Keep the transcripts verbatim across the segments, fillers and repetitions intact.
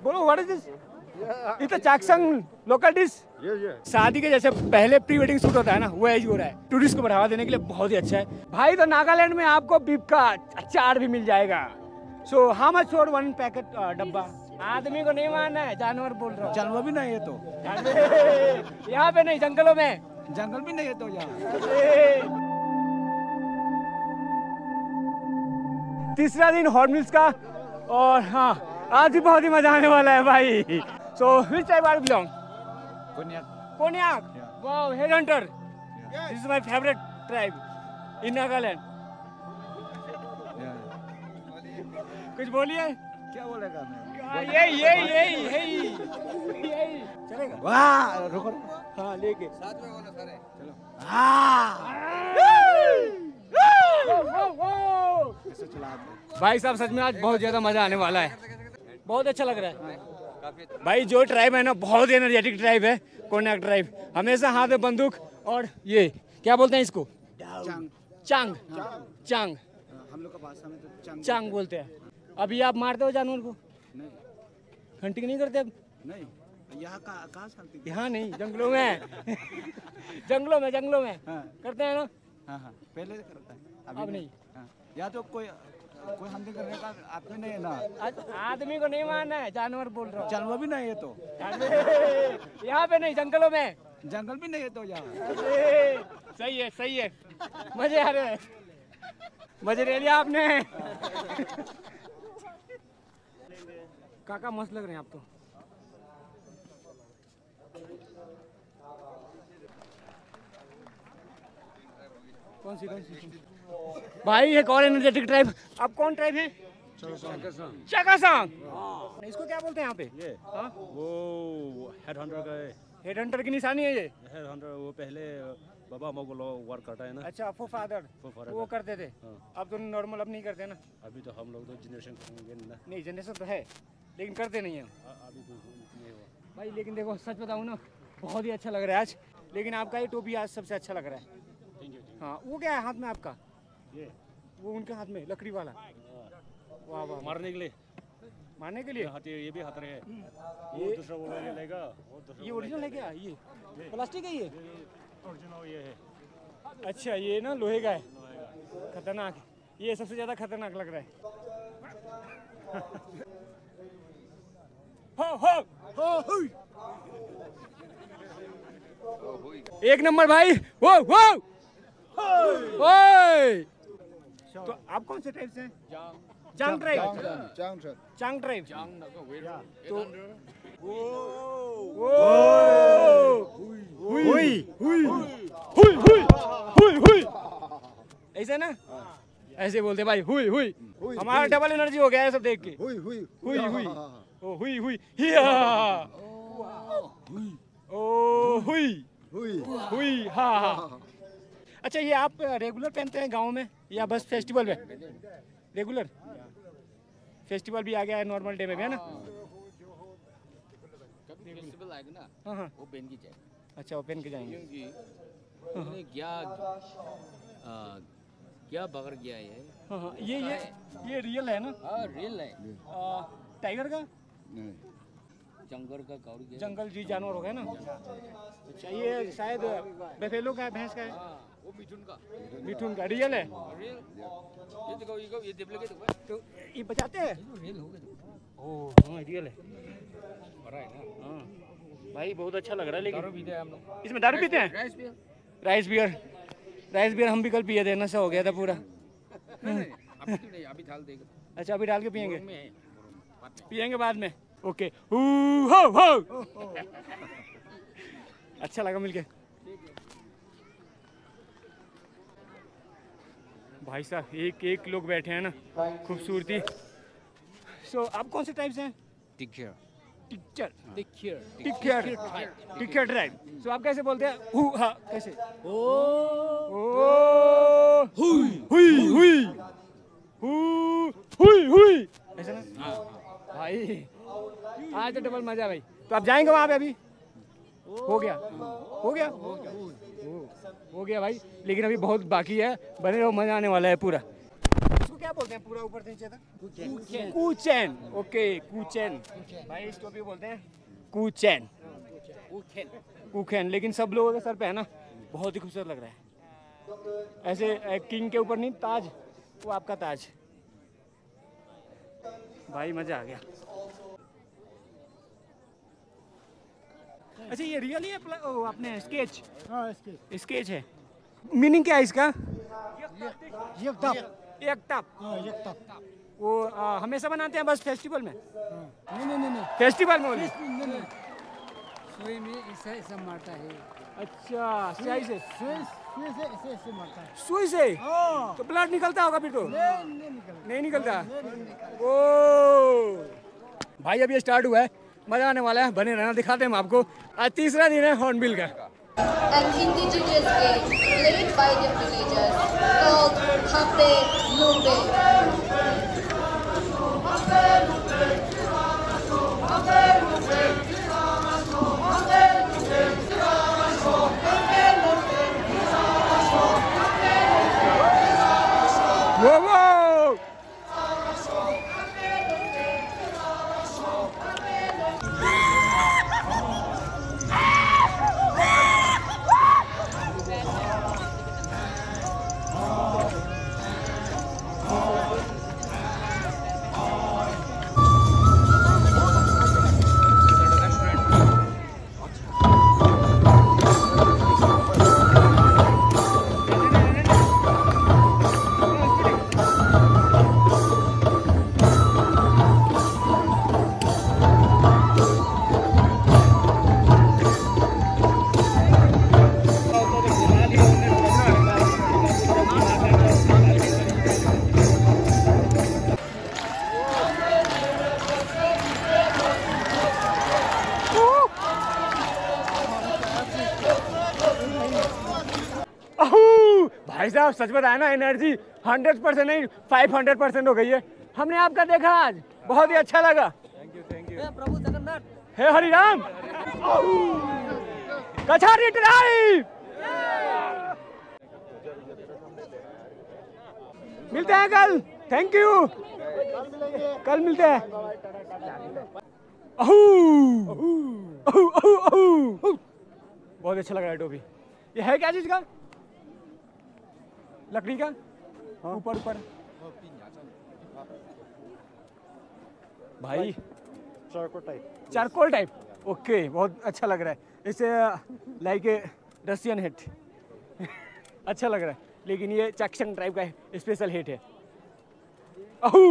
बोलो what is this? It's a Chakhesang local dish. शादी के जैसे पहले प्री वेडिंग शूट होता है ना, वो एज हो रहा है। टूरिस्ट को बढ़ावा देने के लिए बहुत ही अच्छा है भाई। तो नागालैंड में आपको बीफ का अचार भी मिल जाएगा। So how much for one packet डब्बा? आदमी को नहीं मानना है, जानवर बोल रहा हूँ। जानवर भी नहीं है तो यहाँ पे नहीं, जंगलों में। जंगल भी नहीं है तो यहाँ। तीसरा दिन हॉट मिल्स का, और हाँ आज भी बहुत ही मजा आने वाला है भाई। So which tribe are you belong? Konyak. Konyak. Wow, head hunter. This is my favourite tribe in Nagaland. कुछ बोलिए। क्या बोलेगा मैं? ये ये ये यही यही चलेगा। वाह रुको। हाँ लेके साथ में बोलो सारे। चलो। कैसे चलाते भाई साहब, सच में आज बहुत ज्यादा मजा आने वाला है। बहुत अच्छा लग रहा है भाई। जो ट्राइब है ना, बहुत एनर्जेटिक ट्राइब है, कोन्याक ट्राइब। हमेशा हाथ में बंदूक, और ये क्या बोलते हैं इसको? चांग। चांग। चांग हम लोग का भाषा में तो चांग चांग बोलते हैं। अभी आप मारते हो जानवर को? नहीं। हंटिंग नहीं करते अब? नहीं, यहाँ कहाँ कहाँ शांति? यहाँ नहीं, जंगलों में। जंगलों में जंगलों में हाँ। करते हैं ना। हाँ हाँ पहले करता है, अब नहीं, नहीं। हाँ। या तो कोई कोई हंटिंग करने का आदमी नहीं है ना। आदमी को नहीं मानना है, जानवर बोल रहा हूँ। जानवर भी नहीं है तो यहाँ पे नहीं, जंगलों में। जंगल भी नहीं है तो यहाँ। सही है सही है, मजे आ रहे हैं। मजे ले लिया आपने। काका मस्त लग रहे हैं आप तो। कौन सी कौन सी भाई? एक और एनर्जेटिक ट्राइब। आप कौन ट्राइब है? चाकासांग। इसको क्या बोलते हैं यहाँ पे? ये हाँ? वो हेड हंटर का है। हेड हंटर की निशानी है ये। हेड हंटर वो पहले बाबा मोगलो वर्क करता है ना। अच्छा, फो फादर वो करते थे। हाँ। अब तो नॉर्मल अब नहीं करते ना। अभी तो हम लोग तो जनरेशन होंगे ना। नहीं, जनरेशन तो है लेकिन करते नहीं है अभी तो नहीं हुआ भाई। लेकिन देखो सच बताऊँ ना, बहुत ही अच्छा लग रहा है आज। लेकिन आपका ये टोपी आज सबसे अच्छा लग रहा है। हाँ, वो क्या है हाथ में आपका? ये वो उनके हाथ में लकड़ी वाला। वाह वाह, मारने के लिए। मारने के लिए? हाथ ये भी हाथ है। वो दूसरा वो ले लेगा। ये ओरिजिनल है क्या? ये प्लास्टिक है? ये ओरिजिनल ये है। अच्छा, ये ना लोहे का है। खतरनाक। ये सबसे ज्यादा खतरनाक लग रहा है। हो, हो, हो, हुई। एक नंबर भाई। वो वो ओए। तो आप कौन से टाइप से हैं? Chang tribe. Chang sir. Chang tribe. तो हुई हुई हुई हुई हुई हुई ऐसे ना, ऐसे बोलते भाई। हुई हुई। हमारा डबल एनर्जी हो गया है सब देख के। हुई हुई हुई हुई ओ हुई हुई हिया ओ हुई हुई हुई हाँ हाँ। अच्छा, ये आप रेगुलर पहनते हैं गांव में या बस फेस्टिवल में? रेगुलर। फेस्टिवल भी आ गया है, नॉर्मल डे में भी है ना। फेस्टिवल आएगा ना, हाँ हाँ। वो पहन के जाए। अच्छा, वो पहन के जाएंगे। क्योंकि उन्हें क्या आ, क्या बगर गया है। हाँ हाँ, ये ये ये रियल है ना? हाँ रियल है। आ, टाइगर का? जंगल का गौर गया। जंगल जी जानवर हो गया ना। अच्छा, ये शायद बेफेलो का है, भैंस का है? वो मिठुन का। मिठुन का रियल है? रियल। ये देखो ये ये देख लगे तो ये बचाते हैं? रियल हो गया। ओह हाँ, रियल है। बड़ा है ना। हाँ भाई, बहुत अच्छा लग रहा है। लेकिन दारू पीते हैं हम लोग। इसमें दारू पीते हैं? राइस पिया। Rice beer. राइस बियर हम भी कल पिए थे, नशा हो गया था पूरा। नहीं नहीं अभी तो नहीं, अभी डाल देगा। अच्छा, अभी डाल के पियेंगे? में है। पियेंगे बाद में। ओके। हू हो हो। अच्छा लगा मिलके भाई साहब। एक एक लोग बैठे हैं ना, खूबसूरती। सो आप कौन से टाइप से हैं? टिक्चर। टिक्चर टिक्चर। टिक्चर टिक्चर ट्राइब। सो आप कैसे बोलते हैं? हु हाँ कैसे? ओ ओ हुई हुई हुई हु हुई हुई ऐसा ना भाई। आज तो डबल मजा भाई। तो आप जाएंगे वहाँ पे? अभी हो गया हो गया हो गया भाई। लेकिन अभी बहुत बाकी है, बने रहो, मजा आने वाला है पूरा। इसको क्या बोलते हैं पूरा ऊपर से नीचे तक? कूचैन। ओके कूचैन। भाई इस टोपी को बोलते हैं कूचैन। कूचैन। लेकिन सब लोगों के सर पे है ना, बहुत ही खूबसूरत लग रहा है। ऐसे किंग के ऊपर नहीं ताज, वो आपका ताज। भाई मजा आ गया। अच्छा ये रियली है ओ, आपने स्केच? हाँ स्केच। स्केच है। मीनिंग क्या है इसका? एक टप। एक टप। हाँ एक टप। वो आ, हमेशा बनाते हैं बस फेस्टिवल में? नहीं नहीं नहीं नहीं। फेस्टिवल में ओनली? सुई में ऐसा ऐसा मारता है। अच्छा स्याही से? सुई सुई से ऐसे ऐसे मारता है। सुई से? हाँ। तो ब्लड निकलता होगा फिर तो? नहीं नहीं निकलता। नहीं निकलता? ओ भाई अभी स्टार्ट हुआ है, मजा आने वाला है, बने रहना, दिखाते हैं हम आपको। आज तीसरा दिन है हॉर्नबिल का। An indigenous game played by the villagers called Hape Lumbe. वो वो भाई साहब सच बताया ना, एनर्जी हंड्रेड परसेंट नहीं फाइव हंड्रेड परसेंट हो गई है। हमने आपका देखा आज, बहुत ही अच्छा लगा। Thank you thank you. प्रभु जगन्नाथ। हे हरिराम। कछारी ड्राइव। मिलते हैं कल। Thank you. कल मिलते हैं। अहू अहू अहू अहू। बहुत अच्छा लग रहा है टोपी। ये है क्या चीज का? लकड़ी का? ऊपर ऊपर भाई charcoal type. Charcoal type. Okay बहुत अच्छा लग रहा है। इसे लाइक ए रशियन हेट। अच्छा लग रहा है, लेकिन ये चैक्सन टाइप का स्पेशल हेट है। अहू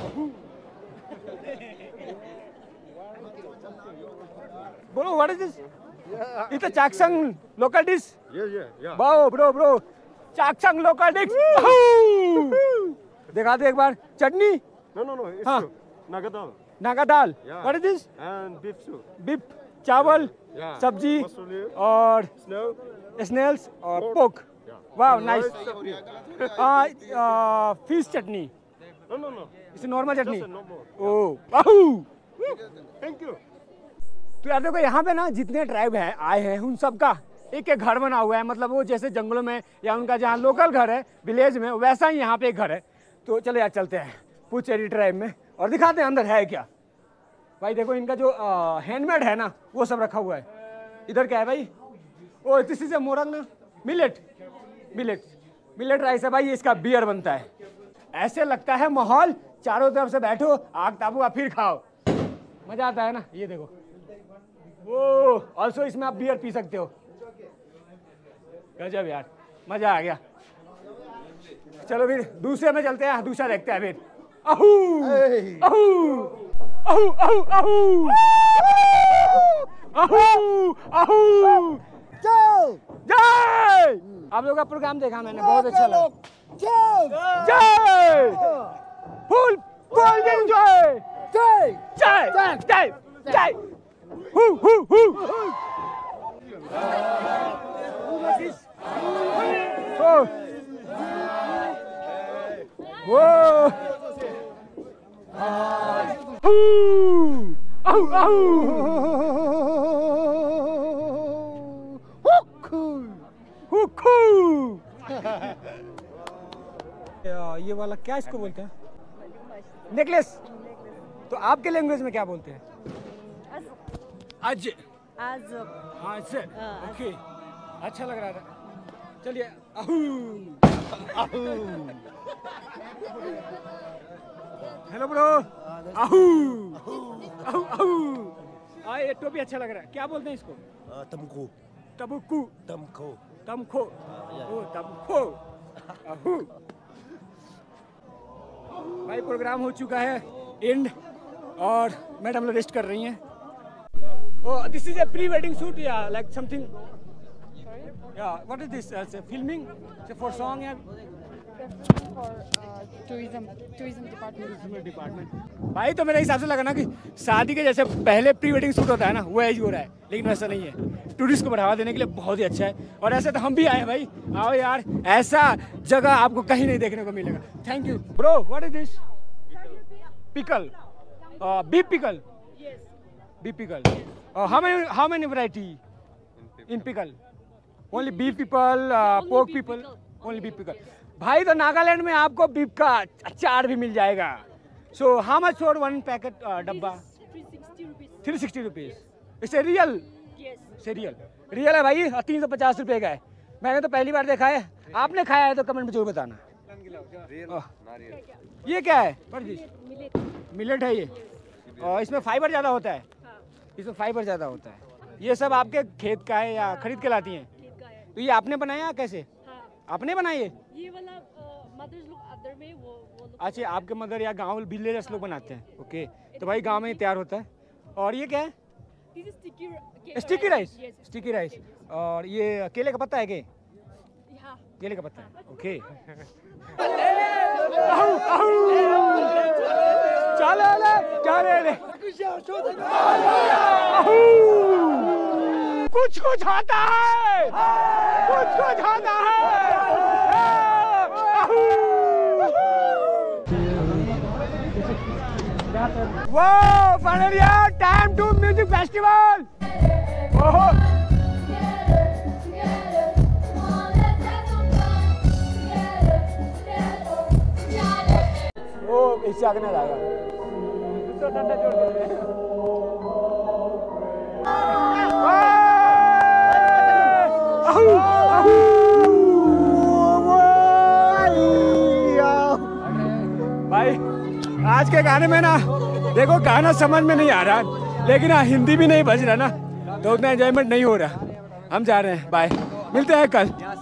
बोलो what is this? It's a Chakhesang local dish. Yeah yeah yeah. Wow bro bro, Chakhesang local dish. दिखा दे एक बार। चटनी? No no no. It's हाँ। Nagadal Naga dal. Yeah. What is this? and beef soup. Beef चावल Yeah. सब्जी Mussel leaf, और snow. Snell's और Pork. पोक। Yeah. Wow And nice. rice, chutney. Fish chutney? No no no. इसे normal chutney? Just a normal. ओ वाहू। Thank you. तो यार देखो यहाँ पे ना जितने ट्राइब हैं आए हैं उन सबका एक एक घर बना हुआ है। मतलब वो जैसे जंगलों में या उनका जहाँ लोकल घर है विलेज में, वैसा ही यहाँ पे एक घर है। तो चलो यार चलते हैं पुचेरी ट्राइब में और दिखाते हैं अंदर है क्या। भाई देखो इनका जो हैंडमेड है ना वो सब रखा हुआ है। इधर क्या है भाई? ओ दिस इज ए मोरंग ना, मिलेट। मिलेट मिलेट राइस है भाई। इसका बियर बनता है। ऐसे लगता है माहौल, चारों तरफ से बैठो, आग ताबू फिर खाओ, मजा आता है ना। ये देखो वो ऑल्सो इसमें आप बियर पी सकते हो। गजब यार, मजा आ गया। चलो फिर दूसरे में चलते हैं, दूसरा देखते हैं फिर। अहू अहू अहू अहू अहू अहू अहू। जय जय। आप लोग का प्रोग्राम देखा मैंने, बहुत अच्छा लगा। जय जय। Full full enjoy. जय जय जय जय। हू हू हू। Oh. Whoa. Ooh. Oh, oh. Huku. Huku. ये वाला क्या इसको बोलते हैं? नेकलेस। तो आपके लैंग्वेज में क्या बोलते हैं? आज आज आज ओके, अच्छा लग रहा था। चलिए आहू आहू हेलो ब्रो, आहू आहू आहू। हाँ ये टोपी अच्छा लग रहा है। क्या बोलते हैं इसको? तमको तबुकू तमको तमखो ओ तमखो आहू। भाई प्रोग्राम हो चुका है एंड और मैडम लोग रेस्ट कर रही हैं। Oh, this is a pre-wedding shoot, yeah, like something. Yeah, what is this? Uh, it's a filming? It's a for song, yeah. for uh, tourism tourism department. Department. भाई तो मेरे हिसाब से लगा ना कि शादी के जैसे पहले प्री वेडिंग शूट होता है ना, वो एज हो रहा है, लेकिन वैसा नहीं है। टूरिस्ट को बढ़ावा देने के लिए बहुत ही अच्छा है। और ऐसे तो हम भी आए हैं भाई, आओ यार, ऐसा जगह आपको कहीं नहीं देखने को मिलेगा। Thank you bro. What is this? Pickle, beef pickle. Beef pickle. Uh, how many how many variety in pickle? Only beef pickle, uh, pork pickle. Only beef pickle. भाई तो नागालैंड में आपको बीफ का अचार भी मिल जाएगा। So how much for one packet uh, डब्बा? three sixty rupees. It's a real? Yes. It's a real. Real है भाई, तीन सौ पचास रुपए का है। मैंने तो पहली बार देखा है। आपने खाया है तो कमेंट में जरूर बताना। ये क्या है? मिलेट है ये। और इसमें फाइबर ज़्यादा होता है। इसमें फाइबर ज़्यादा होता है। ये सब आपके खेत का है या खरीद के लाती हैं? तो ये आपने बनाया कैसे? हाँ। आपने बनाए? ये वाला मदर्स लोग अदर में वो वो लोग। अच्छा, आपके मदर या गांव विलेजर्स लोग बनाते हैं। ओके, तो भाई गांव में ही तैयार होता है। और ये क्या है? Sticky rice. Sticky rice. और ये केले का पत्ता है क्या? केले का पत्ता है। ओके। चले ले, चले ले। कुछ कुछ आता है, कुछ कुछ आता है। Wow, finally time to music festival. ओहो, ओ इससे आगे नहीं जाएगा। तो ठंडा जोड़ दे। भाई आज के गाने में ना देखो, गाना समझ में नहीं आ रहा, लेकिन हाँ हिंदी भी नहीं बज रहा ना, तो उतना एंजॉयमेंट नहीं हो रहा। हम जा रहे हैं, बाय, मिलते हैं कल।